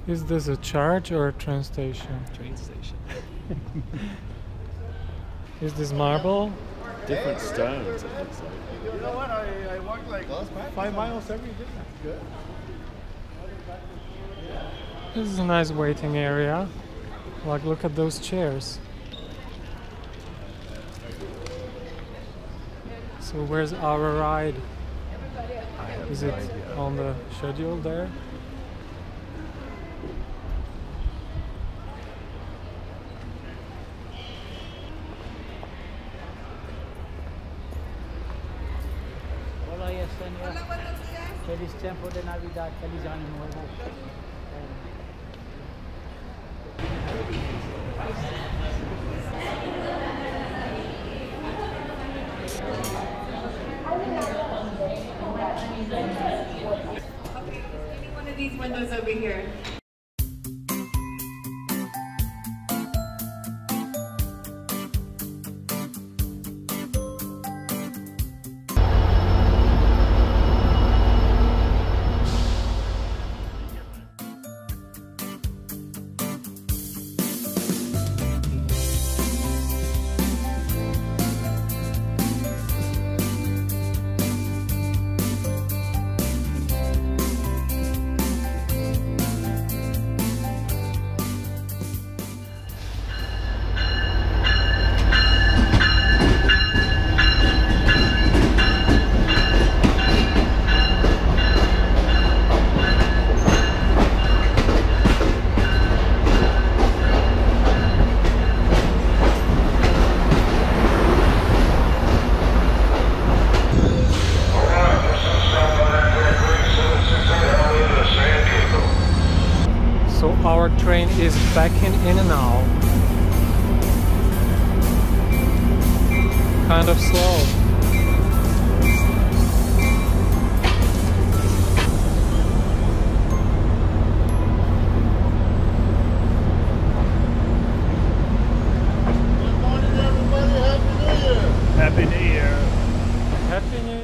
Is this a church or a train station? Train station. Is this marble? Different stones, it looks like. You know what? I walked like 5 miles every day. Good. This is a nice waiting area. Like, look at those chairs. So where's our ride? Is it on the schedule there? Hola, Yesenia. Feliz tiempo de Navidad. Feliz año nuevo. Okay, maybe one of these windows over here. So our train is backing in and out. Kind of slow. Good morning, everybody. Happy New Year. Happy New Year. Happy New Year.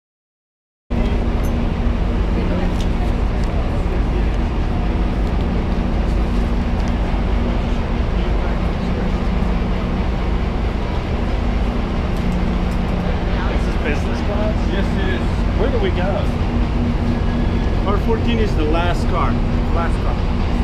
Business class? Yes, it is. Where do we go? Car 14 is the last car. Last car.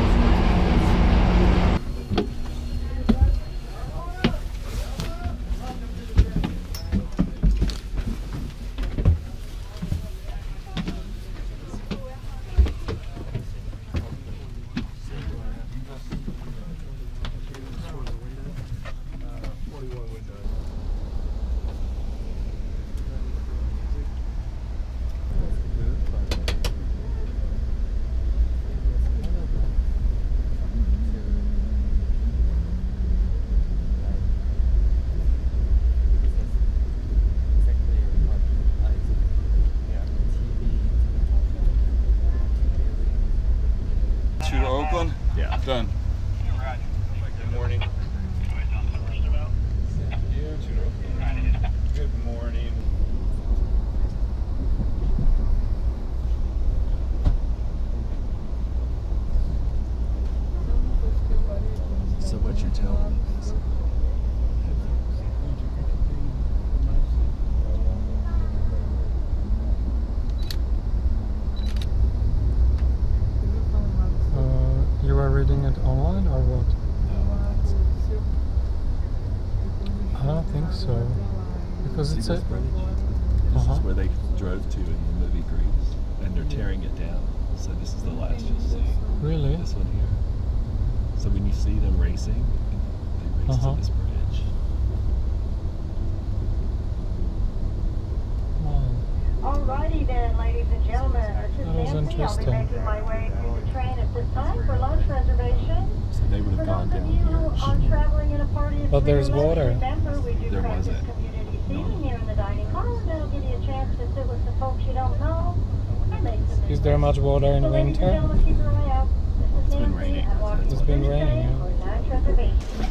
To Oakland? Yeah. Done. Good morning. Good morning. So what you're telling me is You are reading it online or what? I don't think so. Because it's a... This is where they drove to in the movie Grease, and they're tearing it down. So this is the last you'll see. Really? This one here. So when you see them racing, they race to this bridge. Wow. Alrighty then, ladies and gentlemen, this is That was Nancy. I'll be interesting. making my way through the train at this time for lunch reservation. So they would For have gone those of down you who here. are traveling in a party of But three or there's less, water. remember we do There practice wasn't. community seating here in the dining hall. That'll give you a chance to sit with some folks you don't know and make some Is there much water in So ladies and winter? gentlemen, keep your eye out. This is It's been Nancy. raining. I'm walking It's been through the raining, train yeah. for lunch reservation.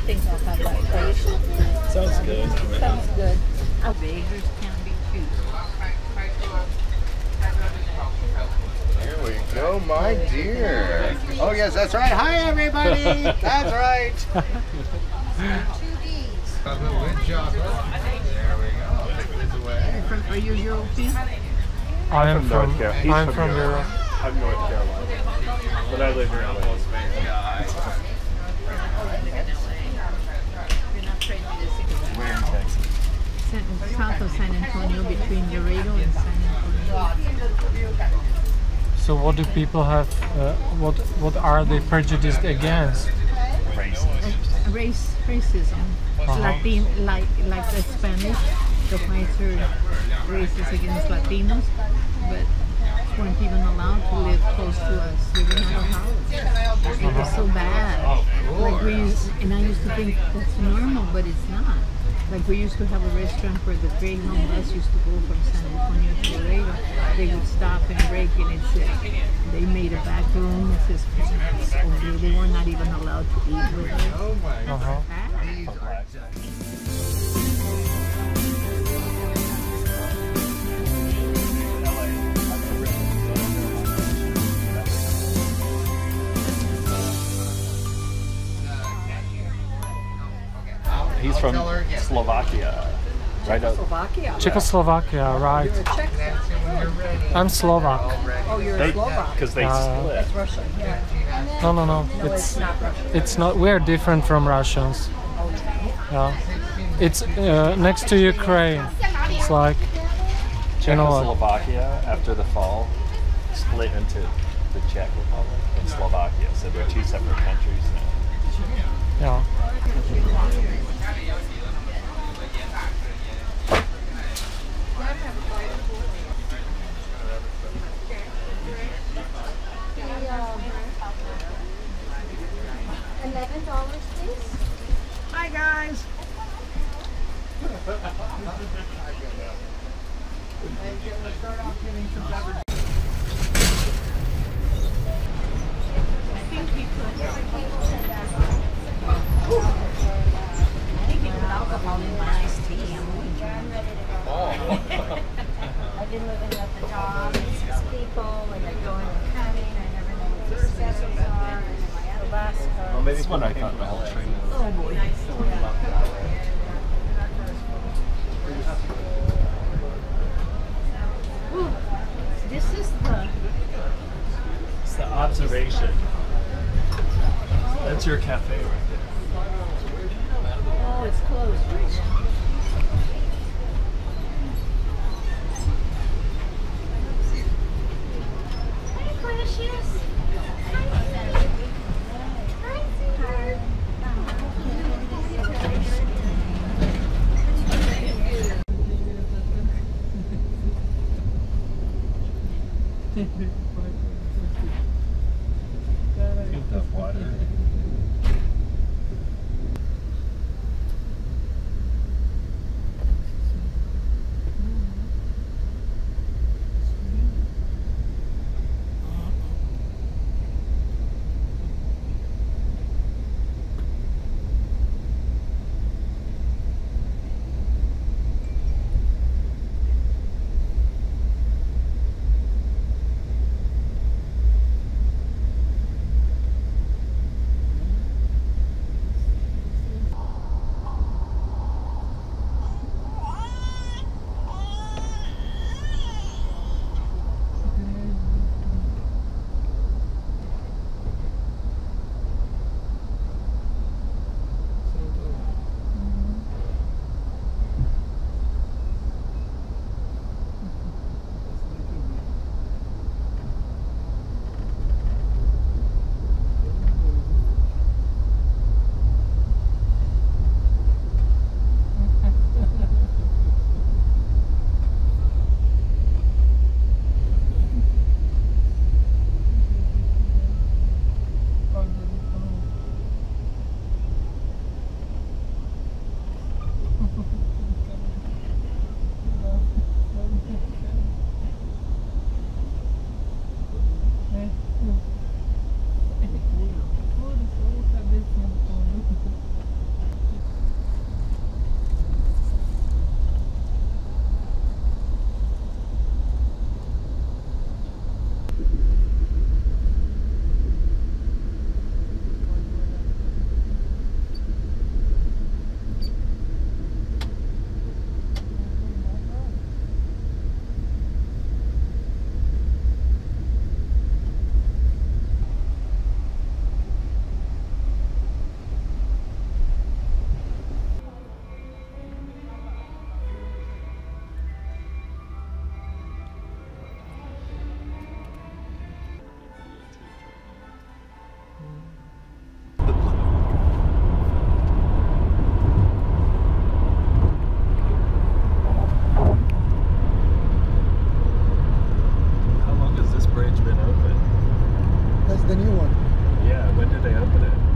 think I'll have that first. Sounds good. Sounds good. Beggars can be choosers. Here we go, my dear. Oh yes, that's right. Hi everybody. That's right. 2 Ds. Good job. There we go. Take this away. Are you European? I am from North Carolina. He's I'm from from Europe. I'm North Carolina, but I live here in LA. You're not prejudiced. We're in Texas. South of San Antonio, between Laredo and San Antonio. So what do people have? What are they prejudiced against? Racism. Latin, like the Spanish, the whites are racist against Latinos, but weren't even allowed to live close to us. They didn't have a house. It was so bad. Like and I used to think that's normal, but it's not. Like we used to have a restaurant where the Greyhound bus used to go from San Antonio to Laredo. They would stop and break, and it said they made a back room. It says they were not even allowed to eat with us. Oh my God. He's from Slovakia. Right up. Czechoslovakia, right? I'm Slovak. Oh, you're a Slovak. Because they split. That's Russian. Yeah. No. No, it's not Russian. It's not. We're different from Russians. Yeah. It's next to Ukraine. It's like, you know what? Czechoslovakia, after the fall, split into the Czech Republic and Slovakia. So they're two separate countries now. Yeah. $11, please. Hi guys. Alcohol in my iced tea. I've been living at the job, and 6 people, and they're going and coming. I never know what the schedules are. And the last car. Well, maybe it's what I thought the whole train was. Oh boy. Ooh, this is the. It's the observation. That's your cafe right there. Oh, it's closed right now. Hi, precious. Hi, sweetheart. Get that water. the new one. Yeah, when did they open it?